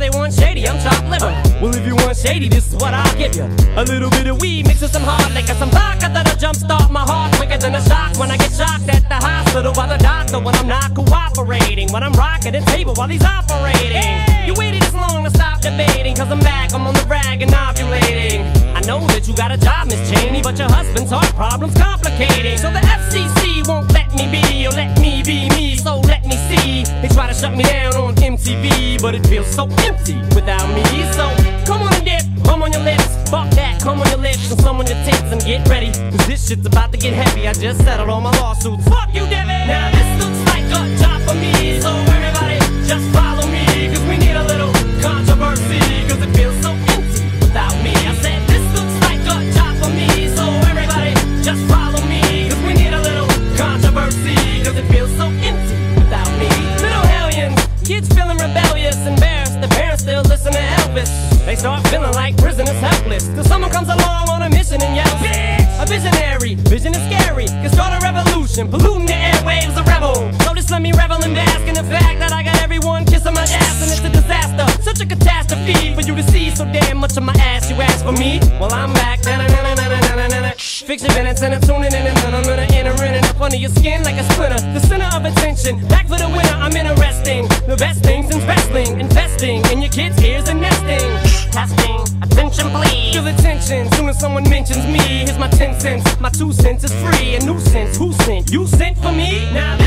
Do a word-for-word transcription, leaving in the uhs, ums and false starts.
Everybody wants shady, I'm chopped liver. Well, if you want shady, this is what I'll give you. A little bit of weed mixed with some hard liquor, some vodka that'll jumpstart my heart quicker than a shock when I get shocked at the hospital by the doctor when I'm not cooperating, when I'm rocking the table while he's operating. Hey! You waited this long to stop debating, cause I'm back, I'm on the rag and ovulating. I know that you got a job, Miss Cheney, but your husband's heart problem's complicating. So the F C C won't let me be, or let me be me, so let me see. They try to shut me down on M T V, but it feels so empty without me. So come on and dip, come on your lips, fuck that, come on your lips, and some on your tits and get ready, cause this shit's about to get heavy. I just settled all my lawsuits, fuck you, Debbie. Now this looks like a job for me, so everybody just follow me, cause we need a little controversy, cause it feels so empty without me. I said this looks like a job for me, so everybody just follow me, cause we need a little controversy, cause it feels so empty without me. Little hellions, kids feeling rebellious, embarrassed, the parents still listen to Elvis. They start feeling like prisoners helpless, till someone comes along on a mission and yells, bitch! A visionary, vision is scary, can start a revolution, polluting the airwaves, a rebel. So just let me revel and bask in the fact that I got everyone kissing my ass, and it's a disaster, such a catastrophe for you to see so damn much of my ass. You ask for me? Well, I'm back. Fix your minutes and I'm tuning in, and then I'm gonna enter in and up under your skin like a splinter. The center of attention, back for the winner. I'm interesting. The best things in wrestling, investing in your kids' ears and nesting. Testing, attention please. Feel attention, soon as someone mentions me. Here's my ten cents, my two cents is free. A nuisance, who sent? You sent for me? Now